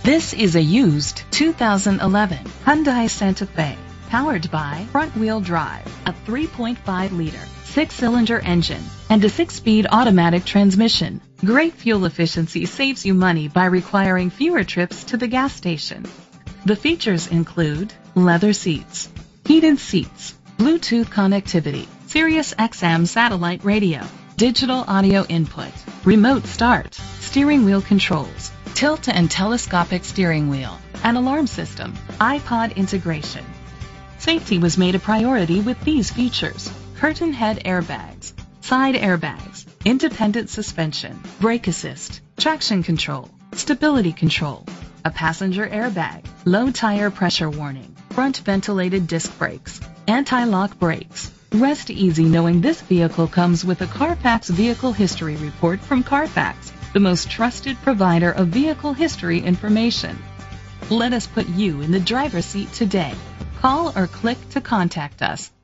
This is a used 2011 Hyundai Santa Fe, powered by front-wheel drive, a 3.5-liter, 6-cylinder engine, and a 6-speed automatic transmission. Great fuel efficiency saves you money by requiring fewer trips to the gas station. The features include leather seats, heated seats, Bluetooth connectivity, Sirius XM satellite radio, digital audio input, remote start, steering wheel controls, tilt and telescopic steering wheel, an alarm system, iPod integration. Safety was made a priority with these features: curtain head airbags, side airbags, independent suspension, brake assist, traction control, stability control, a passenger airbag, low tire pressure warning, front ventilated disc brakes, anti-lock brakes. Rest easy knowing this vehicle comes with a Carfax Vehicle History Report from Carfax, the most trusted provider of vehicle history information. Let us put you in the driver's seat today. Call or click to contact us.